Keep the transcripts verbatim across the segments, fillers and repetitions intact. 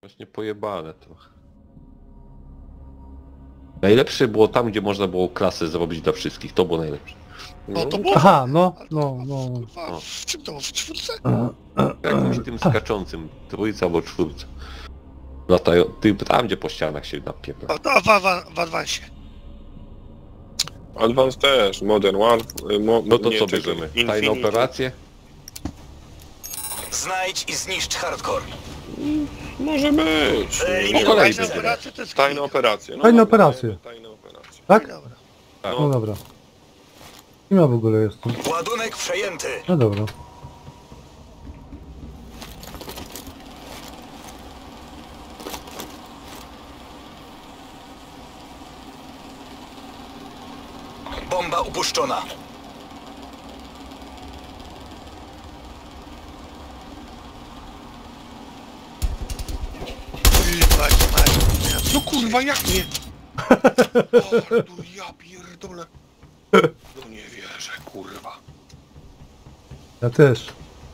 Właśnie pojebane trochę. Najlepsze było tam, gdzie można było klasę zrobić dla wszystkich. To było najlepsze. No to było. Aha, no, no, no. Kurwa, w czym to było? W czwórce? Jakimś tym skaczącym, trójce albo czwórce. Latają, ty tam gdzie po ścianach się napierdala. O, to w, w, w Advansie. Advance też, Modern War... Mo, No to nie, co czekaj, bierzemy? Infinity. Tajne operacje? Znajdź i zniszcz hardcore. Może być. Eliminować kolei tajne będzie. operacje to jest Tajne klika. operacje. No, Tajne dobra, operacje. Tajne operacje. Tak? Dobra. Tak. No dobra. Kim ja w ogóle jestem? Ładunek przejęty. No dobra. Bomba upuszczona. Kurwa, mać. No kurwa, jak nie? O, tu ja pierdolę. No nie wierzę, kurwa. Ja też.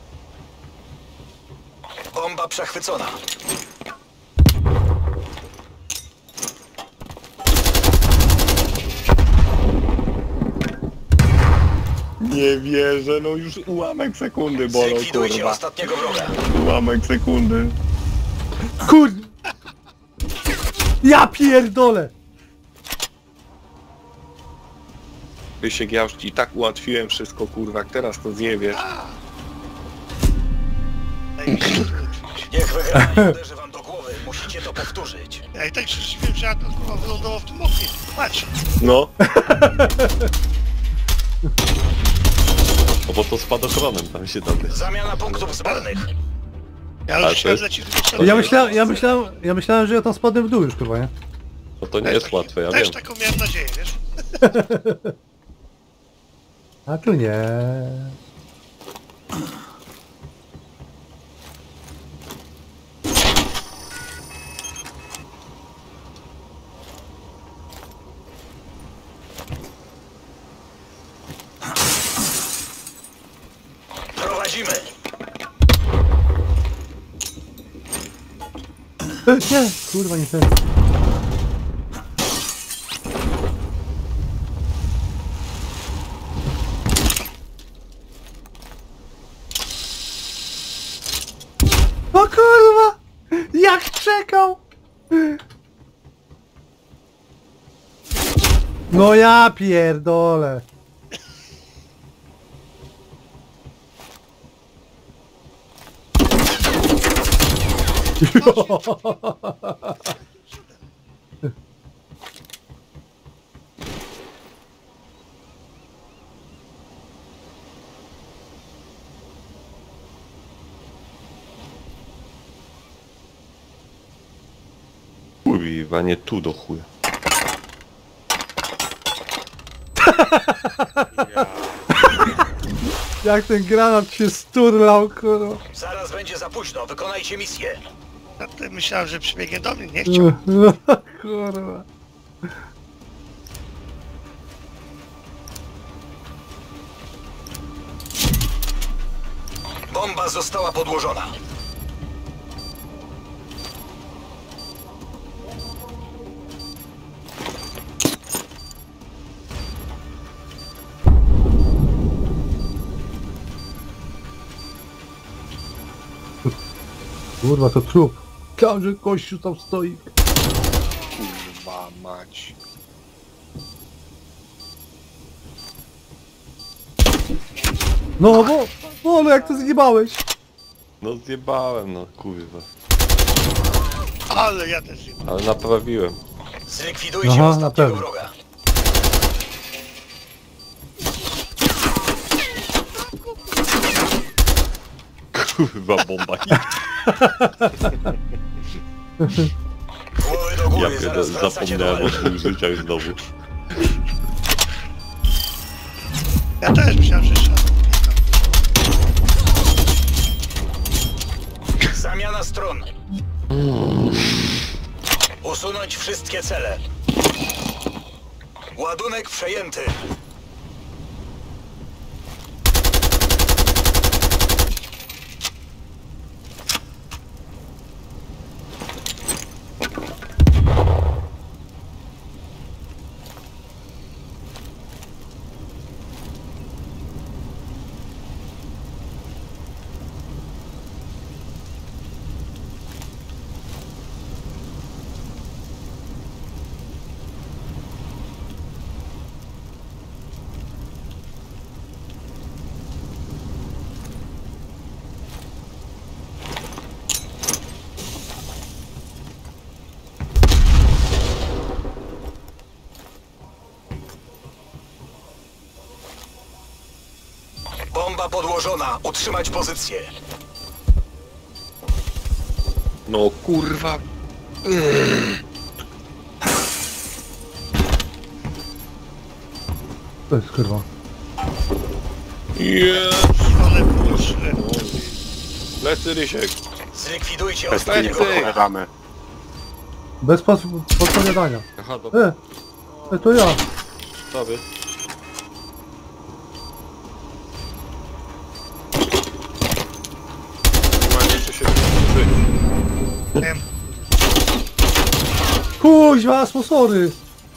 Bomba przechwycona. Nie wierzę, no już ułamek sekundy bolą, Zlikwidujcie kurwa. ostatniego wroga. Ułamek sekundy. Kur... Ja pierdolę! Wysiek, ja już ci tak ułatwiłem wszystko, kurwa, jak teraz to zjebiesz. Ej, Niech wygranie uderzy wam do głowy. Musicie to powtórzyć. Ja i tak już wiem, że ja to kurwa wylądował w tym oknie. Patrz. No. No bo to spadochronem tam się da. Zamiana punktów zbędnych. Ja Ale już to myślałem, jest- że ci tylko Ja myślałem, ja myślałem, ja myślałem, że ja tam spadłem w dół już chyba, nie? No to nie Też jest taki- łatwe, ja Też wiem. taką miałem nadzieję, wiesz? A tu nie. Prowadzimy. E, nie, kurwa nie ten. O kurwa! Jak czekał! No ja pierdolę. Kurwa, nie tu do chuja. Jak ten granat się sturlał, kurwa. Zaraz będzie za późno. Wykonajcie misję. Ja tutaj myślałem, że przybiegnie do mnie, nie chciał. Kurwa. Bomba została podłożona. Kurwa, to trup. Każdy kościół tam stoi. Kurwa mać. No bo, no, no jak to zjebałeś? No zjebałem, no kurwa. Ale ja też nie. Ale naprawiłem. Zlikwidujcie Aha, na ostatniego pewno. wroga. Kurwa, bomba. Głowy do Ja góry. pierdolę, Zaraz wracacie do zapomniałem o walki. swoich życiach znowu. Ja też myślałem, że jeszcze. Zamiana stron. Usunąć wszystkie cele. Ładunek przejęty. Bomba podłożona. Utrzymać pozycję. No kurwa. To jest kurwa. Jest. Ale proszę. Lecy Rysiek. Zlikwidujcie Lecy. ostatniego wroga. Bez pos podpowiadania. Aha, dobra. E, e, to ja. Co wy? Ma jeszcze się żyć. Wiem. Kuźwa, sponsory.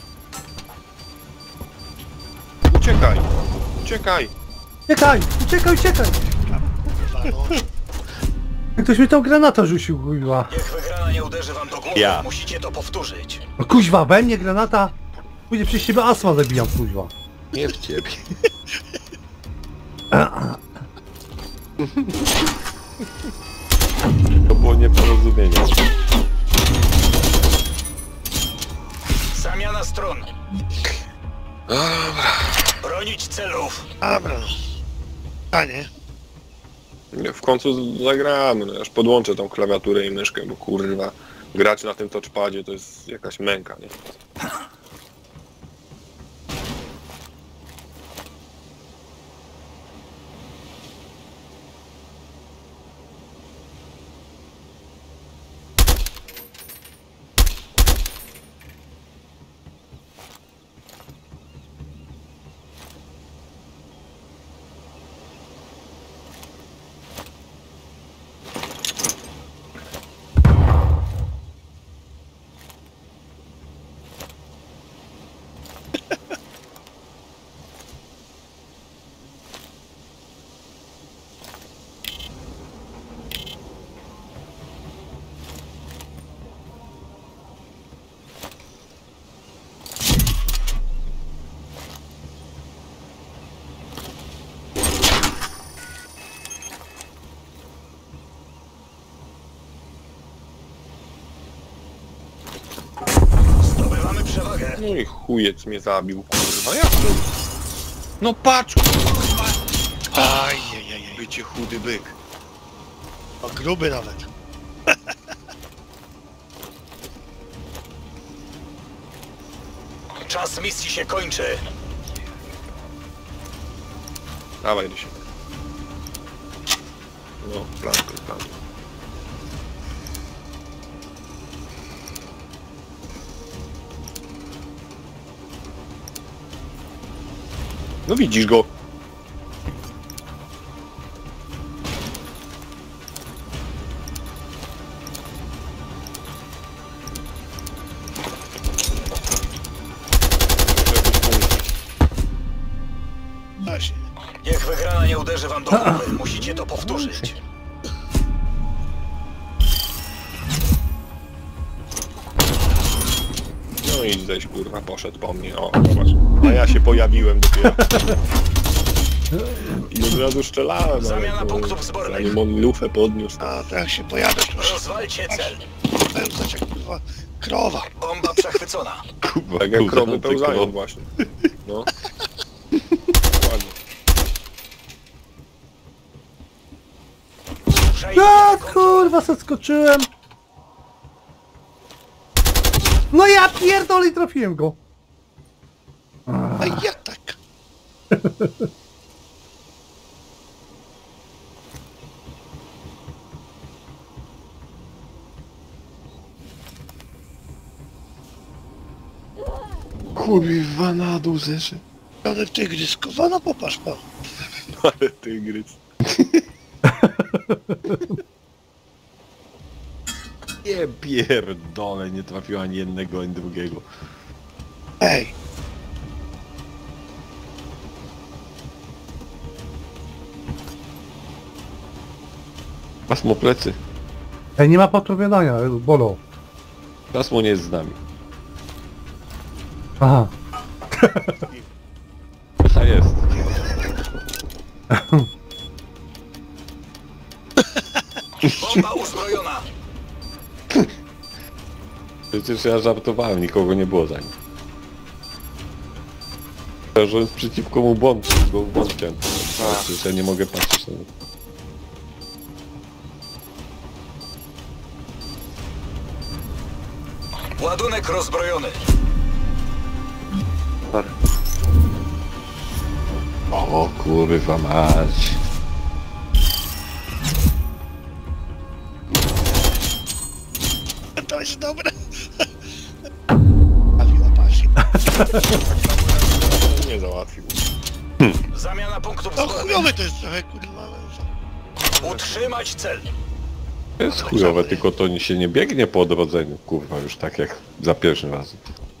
Uciekaj. Uciekaj. Uciekaj, uciekaj, uciekaj. Kurwa, no. Ktoś mi tam granata rzucił, kuźwa. Niech wygrana nie uderzy wam do głowy. Ja. Musicie to powtórzyć. No kuźwa, we mnie granata. Pójdzie przez ciebie asma zabijam, kuźwa. Nie w ciebie. To było nieporozumienie. Zamiana stron. Dobra. Bronić celów. Dobra, no. A nie. Nie, w końcu zagramy, no, aż podłączę tą klawiaturę i myszkę, bo kurwa, grać na tym touchpadzie to jest jakaś męka, nie? Zdobywamy przewagę. No i chujec mnie zabił, kurwa, jak to? No patrz, kurwa! Ajajajaj. Bycie chudy byk. O, gruby nawet. Czas misji się kończy. Dawaj, Rysiek. No, plan, plan. No widzisz go. Właśnie. Niech wygrana nie uderzy wam do głowy. Musicie to powtórzyć. No i zaś kurwa poszedł po mnie. O, zobacz. A ja się pojawiłem dopiero. I od razu strzelałem, Zamiana ale to, punktów zbornych. zanim on lufę podniósł. A, to jak się pojadę, to się Rozwalcie cel. pełzać jak kurwa krowa. Bomba przechwycona. Kuba, Tak jak krowy pełzający pełzają krok. właśnie. No. Ładnie. Przejmie Ja kontrolę. kurwa, zaskoczyłem. No ja pierdolę i trafiłem go. A ja tak. Kurwa na dół zeszedł. Ale ty gryskowa, no popatrz pan. Ale tygrys. Nie pierdolę, nie trafiła ani jednego, ani drugiego. Ej. Pasmo plecy. Ej, nie ma podpowiadania, bolo. Pasmo nie jest z nami. Aha. A jest. Bomba uzbrojona. Przecież ja żartowałem, nikogo nie było za nim. Że on jest przeciwko mu błąd, bo błąd chciałem. Ja nie mogę patrzeć na to. Ładunek rozbrojony. O kurwa mać. To jest dobre. Pawiła pasji. Nie załatwił. Zamiana punktów No zbrojnych. chujowe to jest trochę, kurwa. ale- Utrzymać cel. To jest chujowe, tylko to się nie biegnie po odrodzeniu, kurwa, już tak jak za pierwszym razem.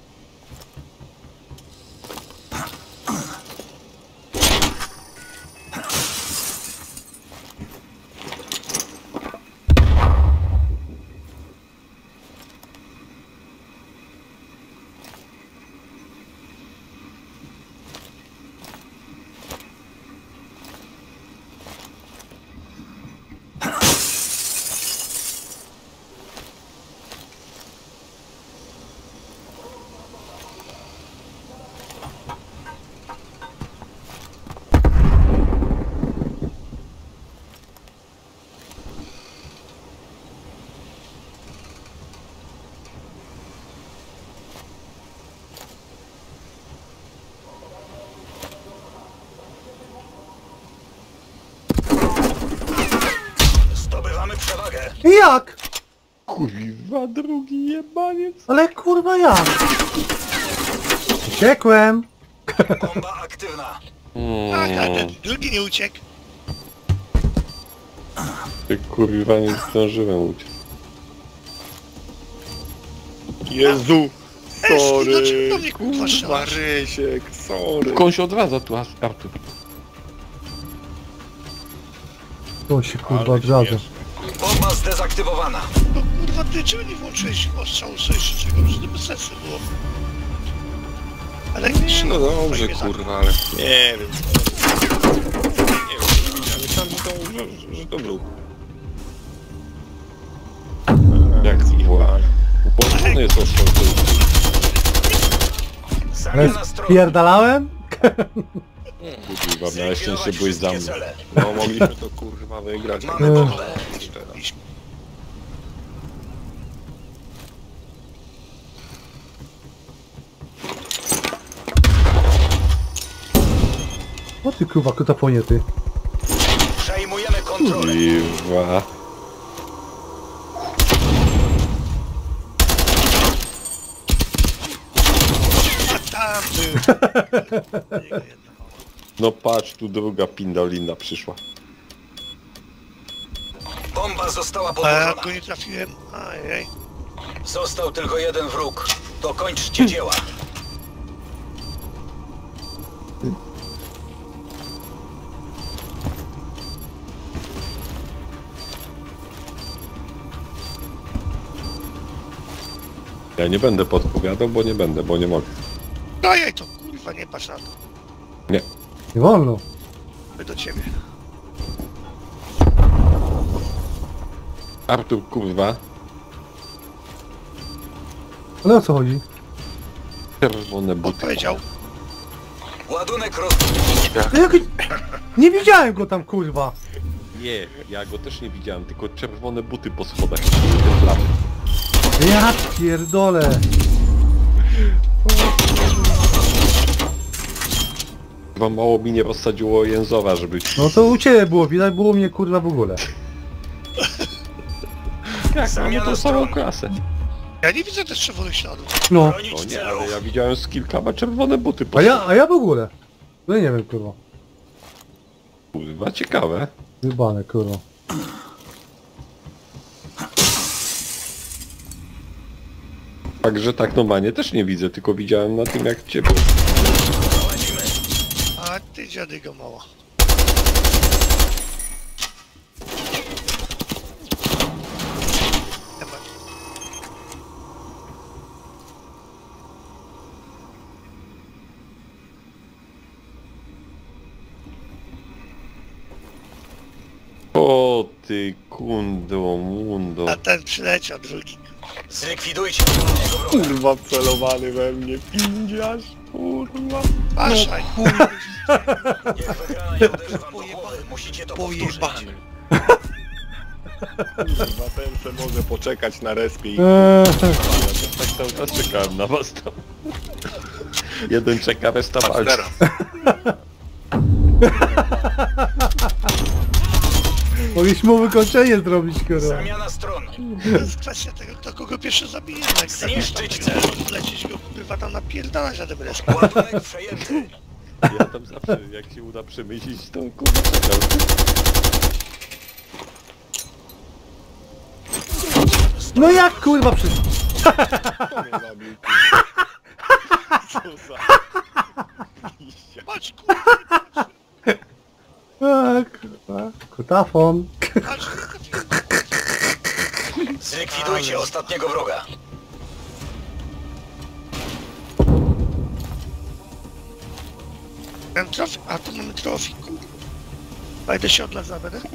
Zdobywamy przewagę. Jak? Kurwa, drugi jebaniec. Ale kurwa jak? Uciekłem. Bomba aktywna. Tak, a Mm, ten drugi nie uciekł. ty kurwa nie zdążyłem uciec. Jezu! Ej, Sorry! dlaczego do mnie, kurwa, Kurwa, strzelasz? Rysiek, sorry! Tylko on się odradza tu, Artur. To się kurwa Ale odradza. śmieszne. Bomba zdezaktywowana. No kurwa, ty czemu nie włączyłeś ostrzału jeszcze czegoś? To bez sensu było. Ale Nie, no dobrze, tak kurwa, ale... Nie wiem. Nie wiem, ja myślałem, że to, że, że to był. Jak zjebane. Upośledzony jest ostrzał. Ale Zamiana stron. spierdalałem? Kurwa, miałeś szczęście, byłeś za wszystkie mną. cele. No mogliśmy to kurwa wygrać. Mamy Ech. bombę. O ty kurwa kotafonie ty. Przejmujemy kontrolę. Kurwa. A tam był. No patrz, tu druga pindolina przyszła. Bomba została A ja podłożona. go nie trafiłem. Ajej. Został tylko jeden wróg. Dokończcie dzieła. Ja nie będę podpowiadał, bo nie będę, bo nie mogę. Dajaj to, kurwa, nie patrz na to. Nie. Nie wolno. My do ciebie. Artur, kurwa. Ale o co chodzi? Czerwone buty. Odpowiedział. Ładunek roz... No jak... Nie widziałem go tam kurwa. Nie, ja go też nie widziałem, tylko czerwone buty po schodach. Te plamy. Ja pierdolę. Chyba mało mi nie rozsadziło jęzowa, żeby... No to u ciebie było, widać było mnie kurwa w ogóle. Jak, mamy Zamiana tą samą stron. klasę. Ja nie widzę też czerwonych śladów. No. Bronić No nie, celu. ale ja widziałem z kilkoma czerwone buty po A ja, a ja w ogóle. No nie wiem kurwa. Kurwa, ciekawe. Wybane kurwa. Także tak normalnie też nie widzę, tylko widziałem na tym jak ciebie. Prowadzimy. A ty dziadygo mała. Nie ma. O ty kundo, mundo. A ten przyleciał drugi. Zlikwidujcie ostatniego wroga. Kurwa, celowany we mnie, pindziarz, kurwa. Uważaj. Niech wygrana nie uderzy wam do głowy. Musicie to powtórzyć. Pojebany. Kurwa, ten se może poczekać na respie i... Eee, Tak cały czas czekałem na was tam. Jeden czeka, reszta Patrz walczy. teraz. mogliśmy mu wykończenie zrobić, kurwa. Zamiana stron. To jest kwestia tego, kto kogo pierwszy zabije. Jak Zniszczyć tak, cel. Lecieć go, kurwa, tam napierdalać na tym resku. Ładunek przejęty. Ja tam zawsze, jak się uda przemyśleć, to kurwa czekam. No jak kurwa przy... Kto mnie zabił? Co za... Patrz, kurwa, A, kurwa. Kutafon. patrz. Zlikwidujcie ostatniego wroga. Ten trofik, a tu mamy trofik, kurwa. Wejdę się od lasu, będę?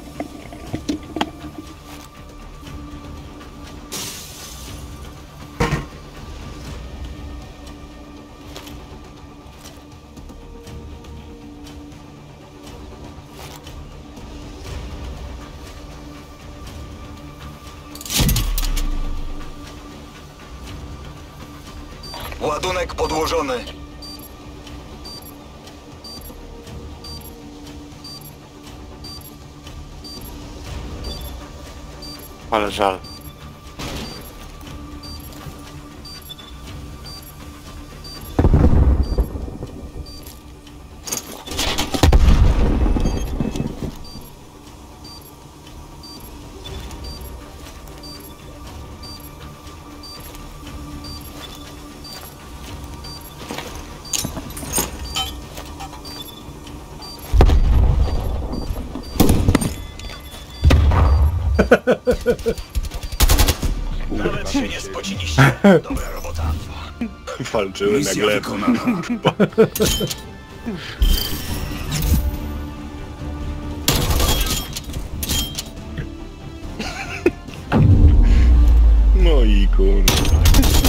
Ładunek podłożony. Ale żal. Nawet się nie spociliście. Dobra robota. Walczyłem jak lew. No i kurwa.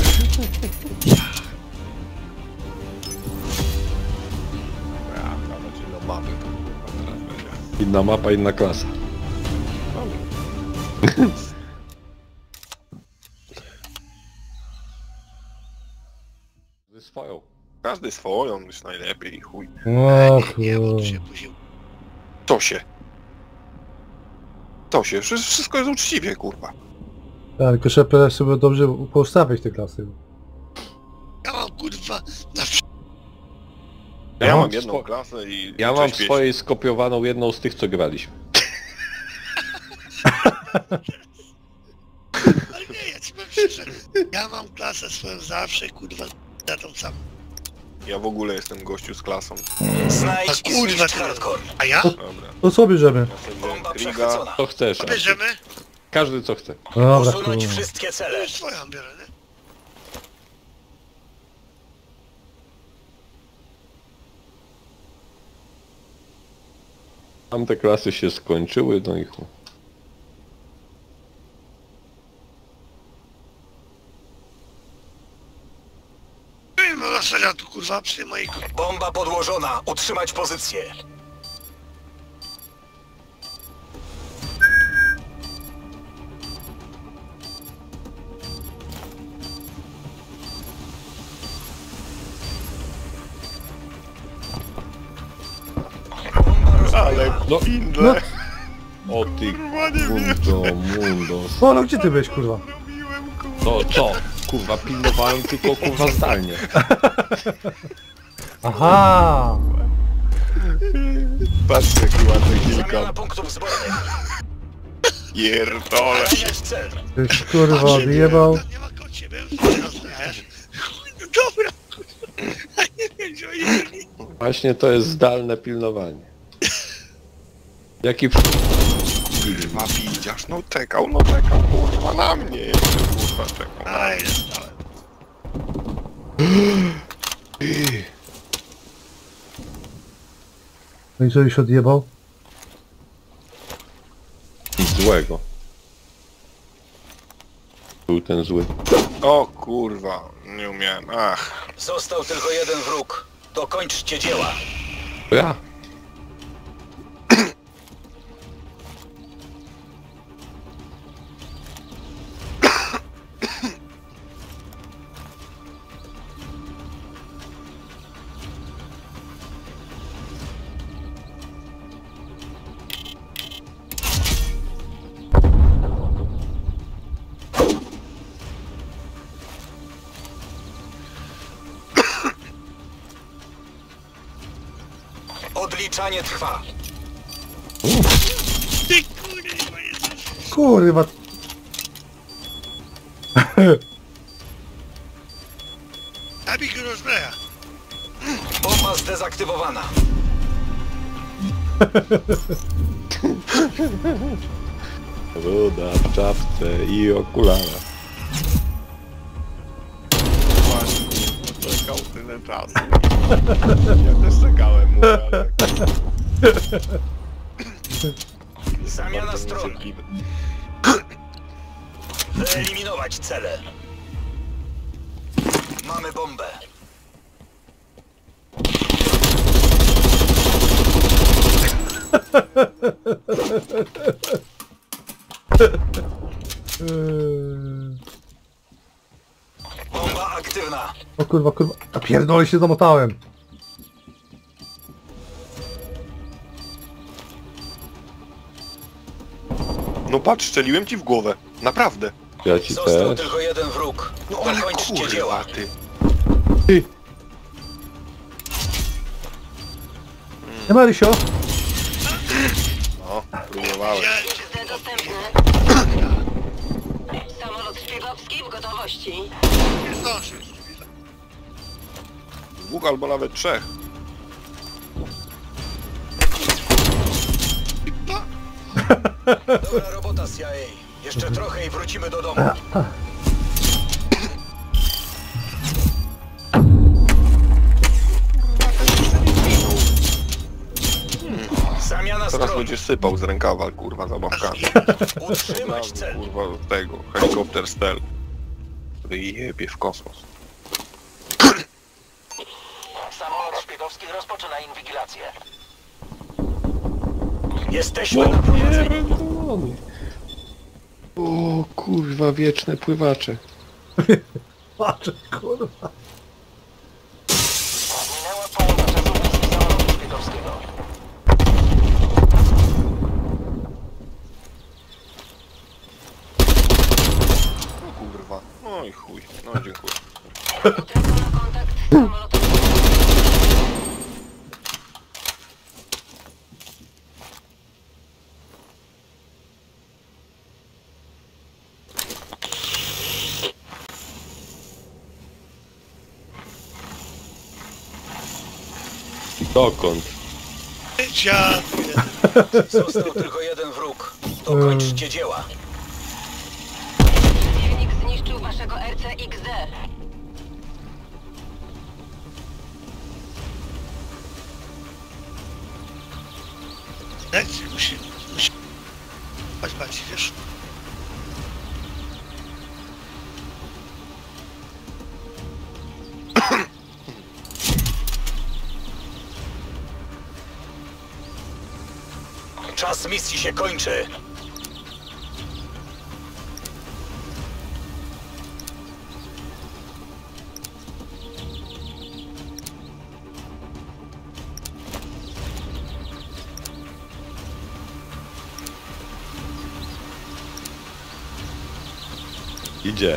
Ja, znaczy no mapy to kurwa teraz będzie. Inna mapa, inna klasa. Ze swoją. Każdy swoją, już najlepiej, chuj. O Nie, bo tu kurwa. się później... To się. To się, Wszy- wszystko jest uczciwie, kurwa. Tak, tylko trzeba sobie dobrze poustawiać te klasy. Ja mam, kurwa, na Ja, Ja mam mam jedną swo- klasę i... Ja i mam cześć, pieśń. swojej skopiowaną jedną z tych, co graliśmy. Ale nie, ja ci powiem szczerze, ja mam klasę swoją zawsze, kurwa, na tą samą. Ja w ogóle jestem gościu z klasą. Znajdź A i kurwa, zniszcz ty- hardcore. A ja? Dobra. To co bierzemy? Ja sobie Bomba wziąłem Kriga. przechwycona. Co chcesz, Artur. Bierzemy? Każdy co chce. Dobra, Usunąć kurwa. wszystkie To cele. już swoją biorę, nie? Tamte klasy się skończyły, no i chuj. Nie wiem, no serio, tu kurwa, przy tej mojej kurwa. Bomba podłożona. Utrzymać pozycję. Bomba Ale rozbrojona. No, pindle. o ty Kurwa, nie wiem. mundo, mundo. O, no gdzie ty byłeś, kurwa? Robiłem, kurwa. To co? Kurwa, pilnowałem tylko kurwa zdalnie. Aha! Patrzcie, jaki ładny Zamiana kilka. punktów zbrojnych. Pierdole. Zniszcz cel. Tyś kurwa odjebał. Nie ma koło ciebie, już teraz, wiesz? No dobra, kurwa. A nie wiem, gdzie oni byli. Właśnie to jest zdalne pilnowanie. Jaki w... Kurwa, widzisz, no czekał, no czekał, kurwa, na mnie jeszcze, kurwa, czekał. Aj, dostałem. No i co, już odjebał? Nic złego. Był ten zły. O kurwa, nie umiałem. Ach. Został tylko jeden wróg. Dokończcie dzieła. To ja. Odliczanie trwa. Ty kurwa jesteś. Kurwa. Zabij go rozbraja. Bomba zdezaktywowana. Ruda w czapce i okularach. Właśnie, czekał tyle czasu. Ja też czekałem, mówię, ale... Zamiana bardzo stron. niecierpliwy. Wyeliminować cele. Mamy bombę. Eee. Bomba aktywna. O kurwa, kurwa. A pierdolę się zamotałem. No patrz, strzeliłem ci w głowę. Naprawdę. Ja ci Został też. tylko jeden wróg. No ale Dokończcie dzieła. kurwa, ty. Ty. Nie ma Rysio. No, próbowałem. Ja Cel dostępny. Samolot szpiegowski w gotowości. nie zdążę. Dwóch albo nawet trzech. Dobra robota C I A. Jeszcze trochę i wrócimy do domu. Zamiana Teraz stron. będzie sypał z rękawa, kurwa, zabawkami. Utrzymać cel. Kurwa, tego, helikopter Stel. Który jebie w kosmos. Samolot szpiegowski rozpoczyna inwigilację. Jesteśmy na prowadzeniu. Pierdolony. O kurwa, wieczne pływacze. Patrz, kurwa. Minęła połowa czasu misji samolotu szpiegowskiego. No kurwa, no i chuj. No dziękuję. Tylko na kontakt z samolotem. Dokąd? Ja Został tylko jeden wróg. Dokończcie dzieła. Przeciwnik zniszczył waszego R C X D. Lekcji musi... musi... Patrz, patrz, wiesz? Czas misji się kończy. Idzie.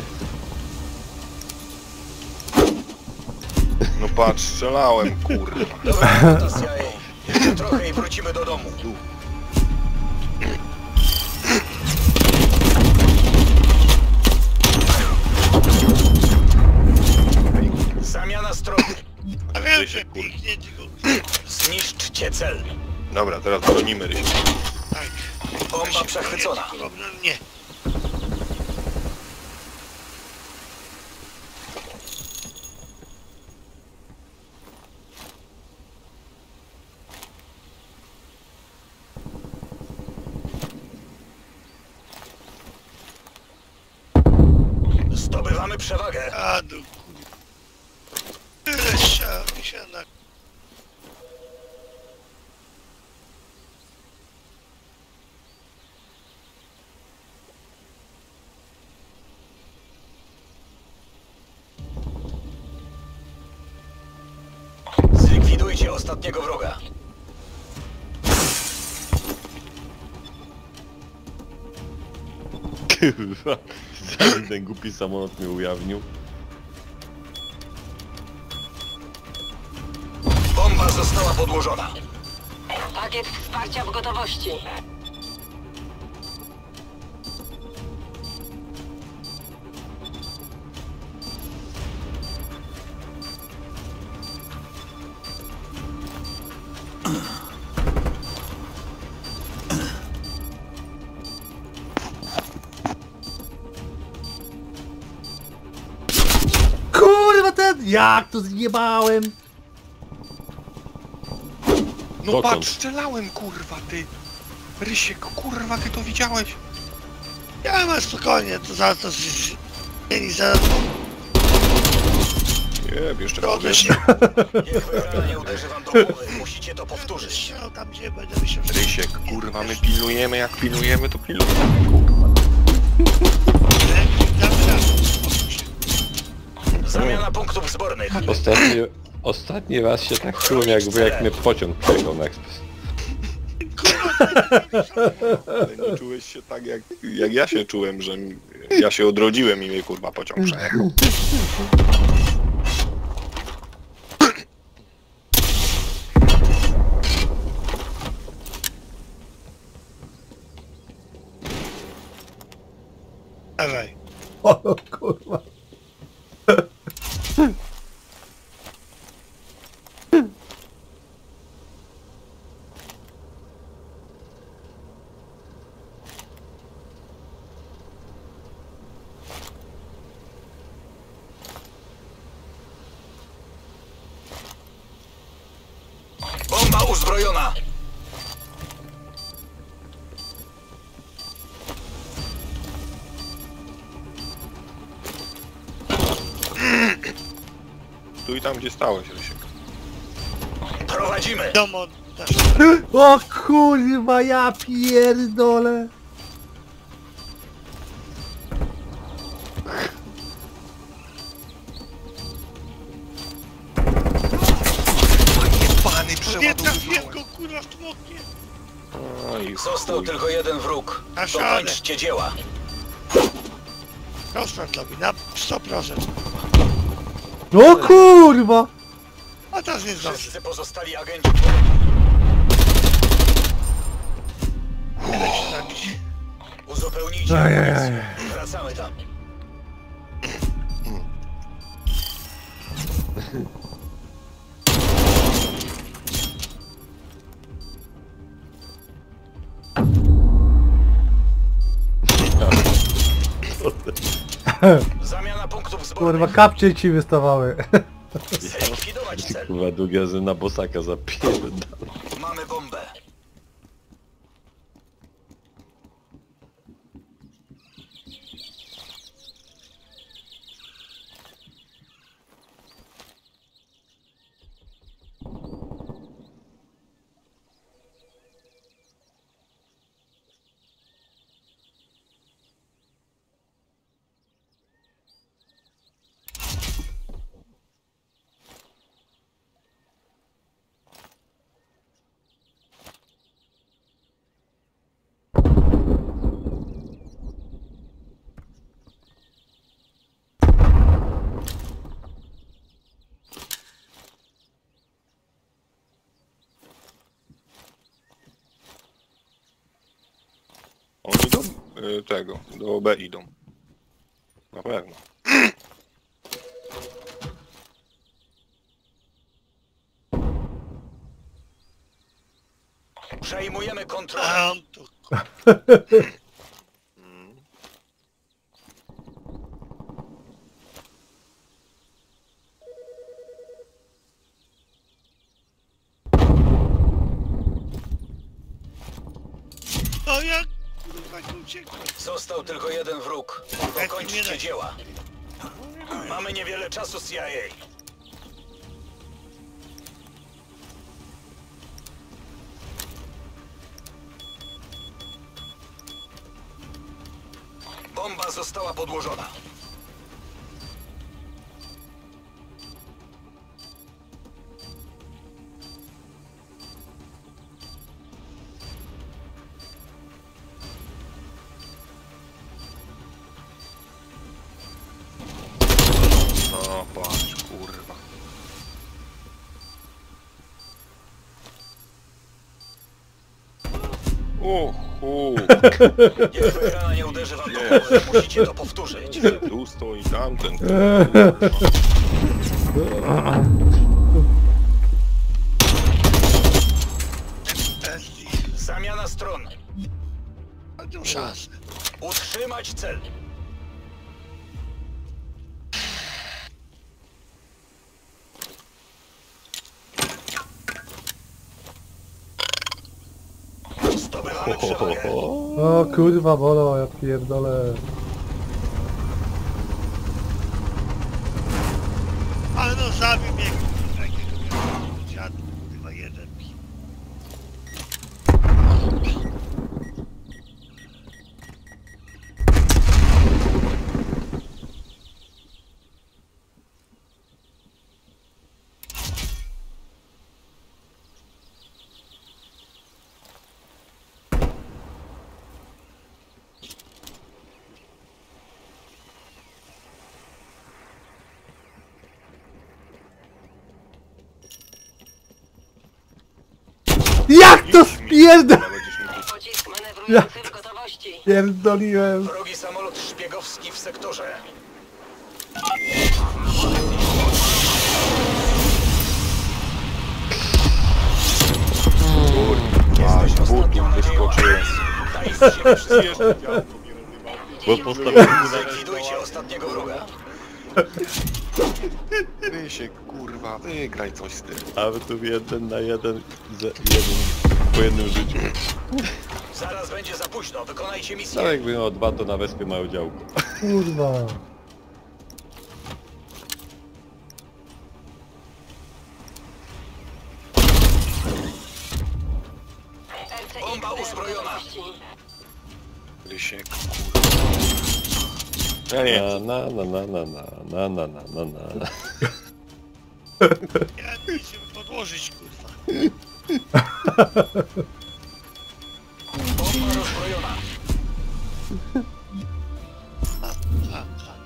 No patrz, strzelałem, kurwa. Dobra robota C I A. Jeszcze trochę i wrócimy do domu. Zamiana stron. A wiem, Ty się, że kurwa. pięknięcie go. Zniszczcie cel. Dobra, teraz bronimy Rysiu. Tak. Bomba przechwycona. Podobno nie. przewagę. A do kurwa. Tyle siadł się na... Zlikwidujcie ostatniego wroga. Kurwa, zanim ten głupi samolot mnie ujawnił. Bomba została podłożona. Pakiet wsparcia w gotowości. Kurwa ten! Jak to zjebałem? No Dokąd? patrz, strzelałem kurwa ty! Rysiek, kurwa ty to widziałeś? Ja mam spokojnie, to za to... z- Mieli za... Nie, jeszcze Drogę się... Niech wygrana nie uderzy wam do głowy. Musicie to powtórzyć. Strzał tam, gdzie będę myślał, że... Rysiek, kurwa, my pilnujemy, jak pilnujemy, to pilnujemy, kurwa. Damy radę, uspokój się. Zamiana punktów zbornych. Ostatni, ostatni raz się tak czułem, jakby jak mnie pociąg przejechał na ekspres. Ale nie czułeś się tak, jak, jak ja się czułem, że mi- ja się odrodziłem i mnie, kurwa, pociąg przejechał. Dawaj. O kurwa. Bomba uzbrojona. Tu i tam, gdzie stałeś, Rysiek. Prowadzimy. Dom od... O kurwa, ja pierdolę. Pany Nie trafiłem go, kurwa, w tłokie. Oj, Został chuj. tylko jeden wróg. Na szale. Dokończcie dzieła. Rozpad robi, na sto procent. O kurwa. A teraz nie zdąży. Wszyscy pozostali agenci. Nie da się zabić. Uzupełnijcie Ajajaj. amunicję. Wracamy tam. Zamiana punktów zbornych. Kurwa, kapcie ci wystawały. Zlikwidować cel. Kurwa, długie razy na bosaka zapierdam. Mamy bombę. Oni do y, tego, do B idą. Na pewno. Przejmujemy kontrolę. A on tu... No jak kurwa nie uciekłem. Został tylko jeden wróg. nie Dokończcie da się. dzieła. Mamy niewiele czasu, C I A. Bomba została podłożona. No patrz, kurwa. Uhu. Jak wygrana nie uderzy wam do głowy, musicie to powtórzyć. Tu stoi tamten. Zamiana stron. Mam szansę. Utrzymać cel. Zdobywamy przewagę. O kurwa, bolo, ja pierdolę. Ale no zabił mnie, kurwa, jakiego miałem dziadu, kurwa, jeden. Jak to spierdol... Pocisk manewrujący w gotowości. Pierdoliłem. Wrogi samolot szpiegowski w sektorze. Kurwa, Jesteś ostatnią butów nadzieją. wyskoczyłem. Daj z siebie wszystko. Bo postawiłem Zlikwidujcie ostatniego wroga. Rysiek, kurwa, wygraj coś z tym. A wy tu jeden na jeden, ze, jeden po jednym życiu. Zaraz będzie za późno, wykonajcie misję. No jakby miał dwa, to na wyspie mają działko. Kurwa. R C X Bomba w uzbrojona. gotowości. Rysiek, kurwa. Ja nie wiem. Na na na na na na na na na na. Ja nie chcę podłożyć, kurwa. Bomba rozbrojona. A, a, a.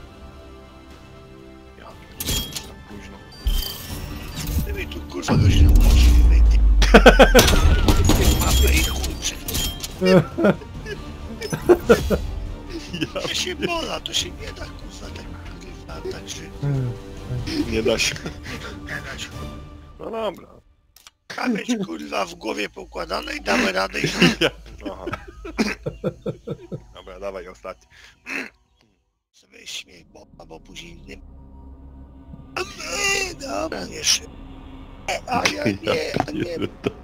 Ja pierdolę, za późno. Ty mi tu, kurwa, goś nie umożliwi. Mapę i chuj przed. Ja się bola, to się nie da, kurwa, tak, kurwa, tak się Nie da się. nie da się. No dobra. Kamieć, kurwa, w głowie poukładane i damy radę i Aha. Dobra, dawaj ostatni. sobie śmiech, bo, bo później nie... A my, dobra, jeszcze. A ja nie, a nie.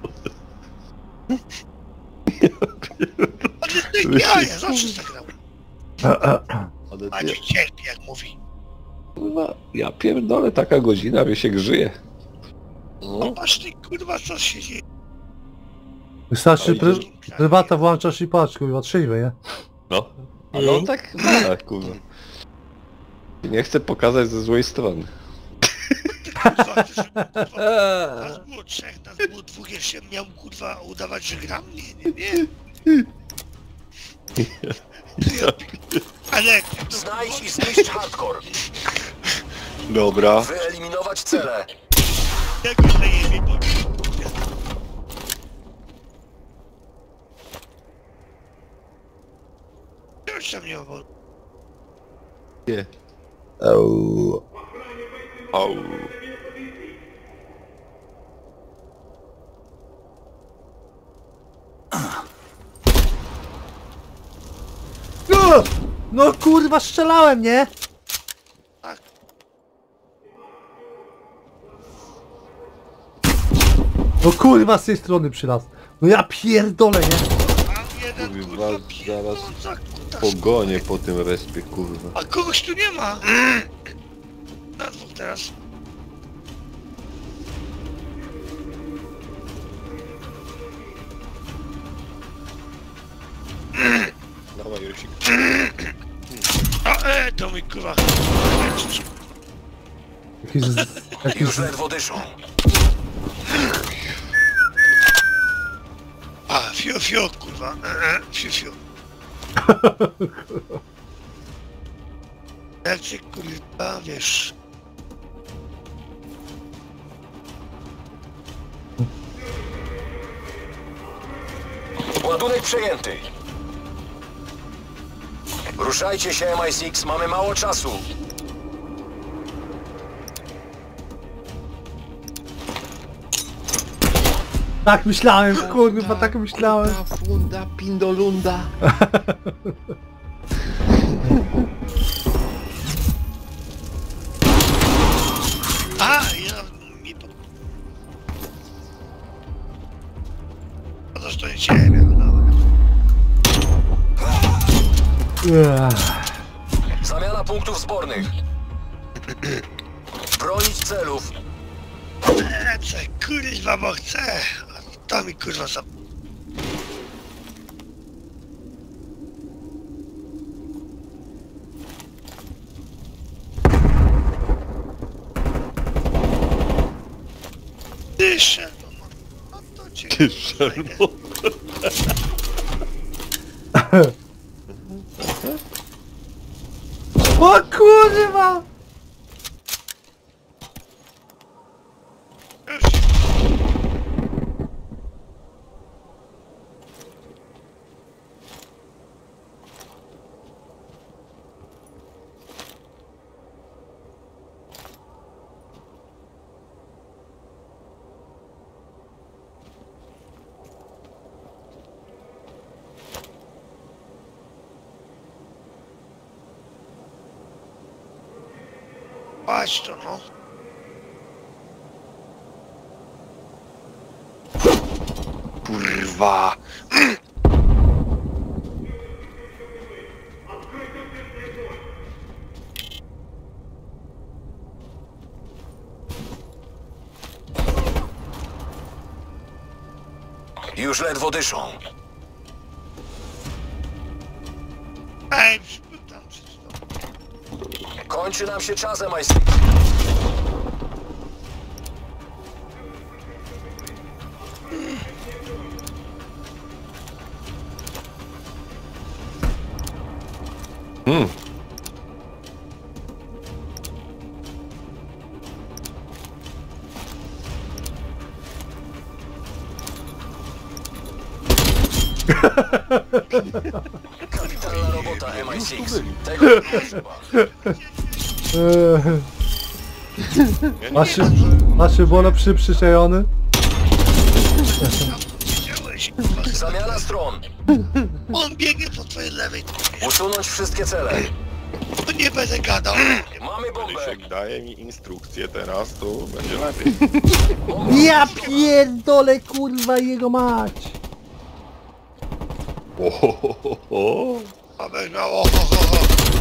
A ty, ja, ja zawsze zagrałem. Ale A nie, ci cierpi, jak mówi. kurwa, ja pierdolę, taka godzina, wie się grzyje. No No, patrz ty, kurwa, co się dzieje. Wystarczy Oj, pry... prywata włączasz i patrz, kurwa, trzyjmy, nie? no. Ale on tak, tak, kurwa. Nie chcę pokazać ze złej strony. Kurwa, to, że, kurwa, nas było trzech, nas było dwóch, jeszcze miał, kurwa, udawać, że gram? Nie, nie, nie. Ale... to, Znajdź i zniszcz hardcore. Dobra. Wyeliminować cele. Tego zajebie, bo... Już tam nie obol. Nie. Au. Au. No, no kurwa, strzelałem, nie? Tak. No kurwa, z tej strony przylazł. No ja pierdolę, nie? Mam jeden, Kurwa, kurwa, zaraz pierdolca, kutas. Pogonię po tym respie, kurwa. A kogoś tu nie ma. teraz. Dawaj, Rysik. A e, to mój kurwa. Jakiś... Jakiś... Już ledwo dyszą. A, fio, fio, kurwa. E, e, fio, fio. Jak cię kurwa, wiesz. Ładunek przejęty. Ruszajcie się, M I six, mamy mało czasu. Tak myślałem, kurwa, tak myślałem. Funda, pindolunda. A, ja mi po... No to to nie ciebie, no dobra. Ech. Zamiana punktów zbornych. Bronić celów. Lecę, kurwa, bo chcę. A to mi kurwa za... Dyszę, no, no to cię... Ty szermo. O kurwa! Już. Patrz to, no. Kurwa! Już ledwo dyszą. Ej, tam przecież to. Kończy nam się czas, M I six. Hmm. Kapitalna robota, M I six. Tego nie trzeba. Eee. Masz, masz wolę przy przyczajony? Widziałeś, kurwa. Zamiana stron. On biegnie po twojej lewej. Usunąć wszystkie cele. To nie będę gadał. Mamy bombę. Rysik daje mi instrukcję teraz, to będzie lepiej. Ja pierdolę, kurwa, jego mać! Ohohoho. A będę miał oho, ho, ho.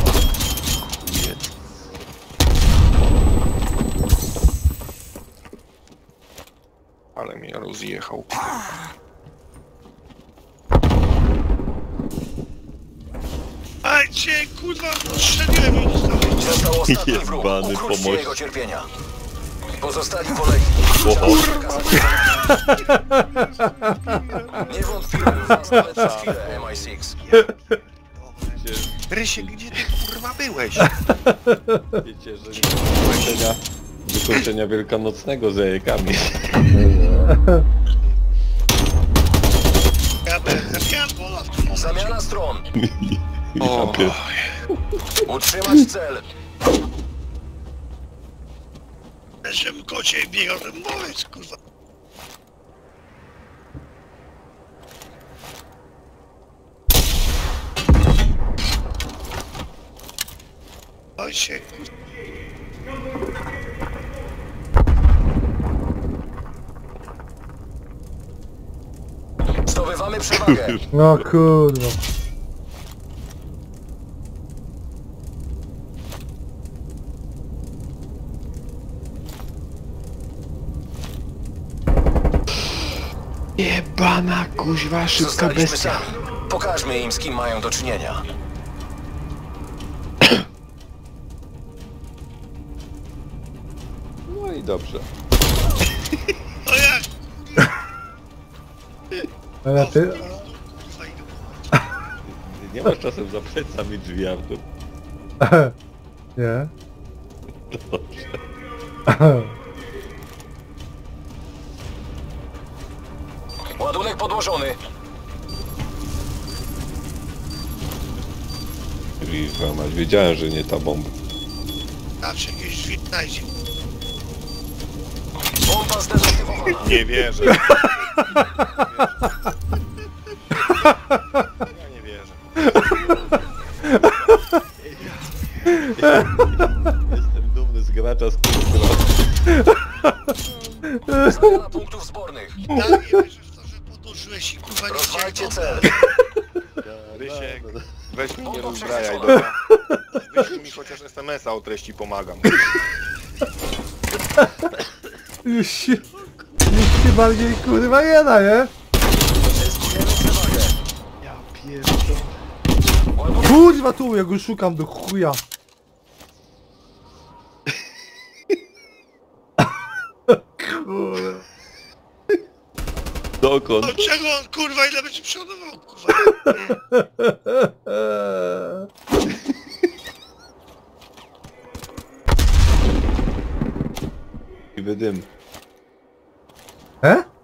Ale mnie rozjechał. Aj cię, kurwa, strzeliłem i dostałem. Został ostatni wróg. Jebany Ukróćcie pomoc. jego cierpienia. Pozostali polegli. Oho. Nie wątpiłem w was nawet przez chwilę, M I six. Rysiek, gdzie ty kurwa byłeś? Wiecie, że nie ma wykończenia, wykończenia wielkanocnego z jajkami. Ja będę miał bola w tym momencie. Zamiana stron. Ja pier... Utrzymać cel. Żebym kocie biegał, ten mowiec, kurwa. Oj się, kurwa. Zdobywamy przewagę. No kurwa. Jebana kuźwa, szybka Zostaliśmy bestia. sami. Pokażmy im, z kim mają do czynienia. No i dobrze. No jak? Ale ty... Kurwa, idę. Nie masz czasem za plecami drzwi, Artur. Nie. Ładunek podłożony. Kurwa mać, wiedziałem, że nie ta bomba. Zawsze jakieś drzwi znajdzie. Bomba zdezaktywowana. Nie wierzę. Ja nie wierzę. Jestem dumny z gracza, z którego... Zmiana punktów zbornych. Ja nie wierzę w to, że podłożyłeś i kurwa nie Rozwalcie chciałem. cel. Rysiek, weź mnie nie Bomba rozbrajaj, przesyłana. dobra? Wyślij mi chociaż es em es a o treści pomagam. Już się... Już się bardziej kurwa nie da, nie? Zyskujemy przewagę. Ja pierdolę. Ładunek Kurwa tu, ja go szukam do chuja. Kurwa. Dokąd? No czego on kurwa ile będzie przeładował kurwa? I wydym. E?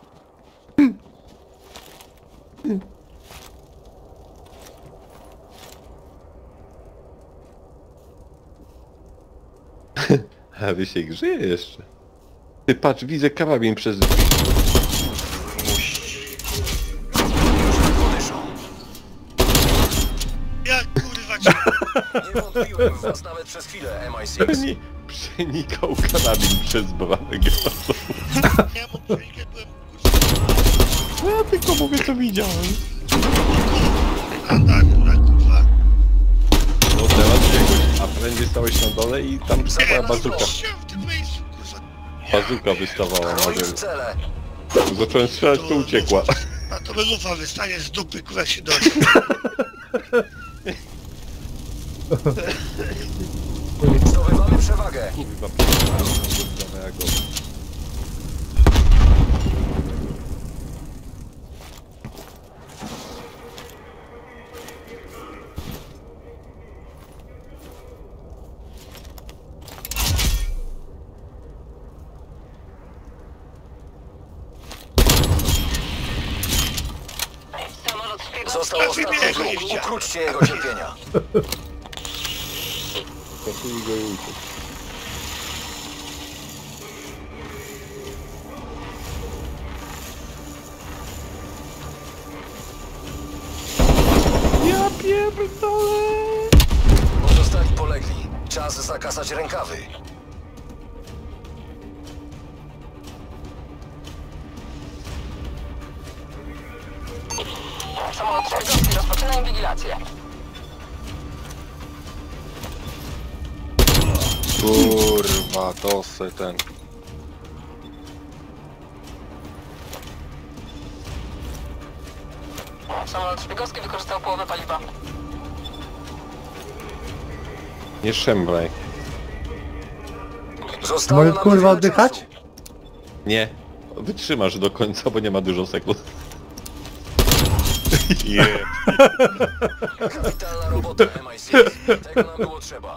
A wy się grzeje jeszcze. Ty patrz, widzę karabin przez drzwi. podyszą. Jak kurwa cię... Nie wątpiłem w was nawet przez chwilę, M I sześć. Przeni przenikał karabin przez bramę. Ja mu przejkę byłem kurwa... Ja tylko mówię, co widziałem. A tak, tak kurwa. No teraz biegłeś, a prędzej stałeś na dole i tam Nie, stała no bazuka. chciałem w tym miejscu kurwa. Bazuka wystawała na Chronić dół. cele. Zacząłem strzelać, to uciekła. A to lufa wystanie z dupy kurwa się dojdzie. Zdobywamy przewagę. Kurwa, p***a, jak go. Samolot szpiegowski. Został ostatni wróg. Ukróćcie jego cierpienia. Kasuj go i uciekł. Ja pierdolę! Pozostali polegli. Czas zakasać rękawy. Samolot szpiegowski, rozpoczyna inwigilację. Kurwa, to se ten. Samolot szpiegowski wykorzystał połowę paliwa. Nie szemraj. Zostało Mogę nam kurwa niewiele oddychać? czasu. Nie. Wytrzymasz do końca, bo nie ma dużo sekund. Je. Kapitalna robota, M I sześć. Tego nam było trzeba.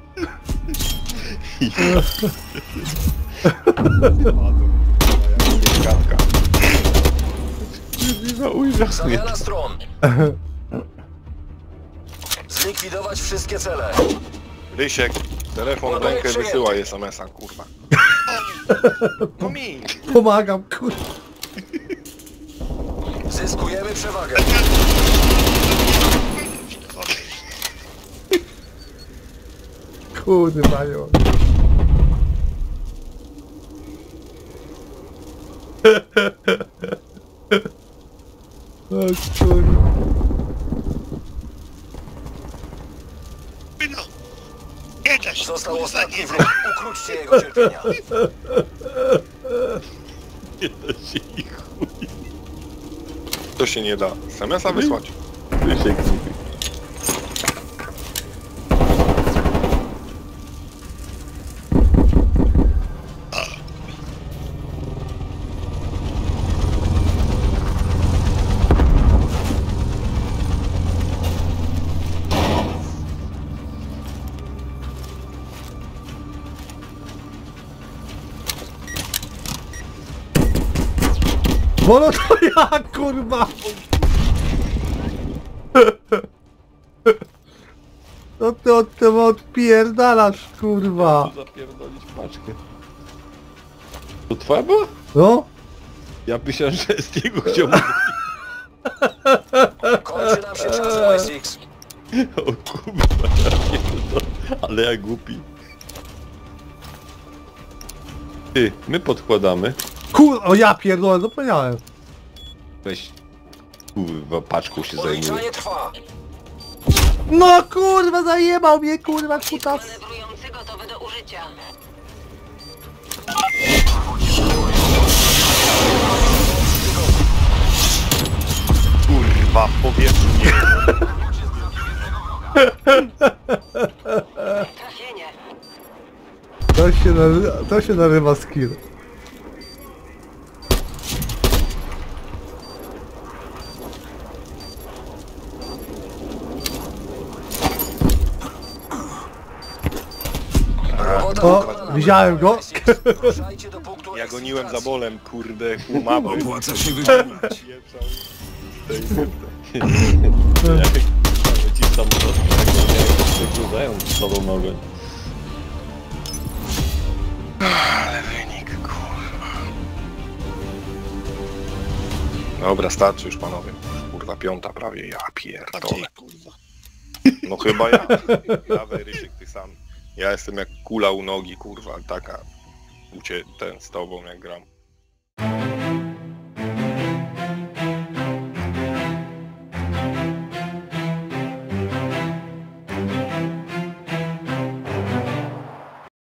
Gadka. No ujrzał mnie. Zamiana stron. Zlikwidować wszystkie cele. Rysiek, telefon w rękę wysyłaj es em es a, kurwa. No mi. Pomagam, kurwa. Zyskujemy przewagę. Kurwa, jo. O kurwa. No. Nie da się, Został kurwa, ostatni nie wróg. da. Ukróćcie jego cierpienia. Nie da się ich chuj. to się nie da? S M S-a wysłać? Rysiek mówi. Bo no to ja, kurwa! No ty od tym odpierdalasz, kurwa! Tu zapierdolić paczkę. To twoja była? No? Ja myślałem, że z niego chciał... Kończy nam się czas, Y sześć. O kurwa, ja pierdolę. Ale ja głupi. Ty, my podkładamy. Kur... O ja pierdolę, zapomniałem. Weź... Kurwa, paczką się zajmuje. Policzanie trwa. No kurwa, zajebał mnie, kurwa, kutas. Manewrujący gotowy do użycia. Kurwa, powietrzu nie. Trafienie. To się, nazy... to się nazywa skill. Robota O, wykonana. widziałem go. Y sześć. Ruszajcie do punktu Ja goniłem za eksploracji. bolem, kurde, kumamy. Opłaca się wykonać. Ci samolot, wykluzają z tobą ogień. Ale wynik, kurwa. Dobra, starczy już panowie. Kurwa, piąta prawie, ja A ty, pierdolę. kurwa. No chyba ja. Dawaj, Rysiek, ty sam. Ja jestem jak kula u nogi, kurwa, taka. Ucie ten z tobą jak gram.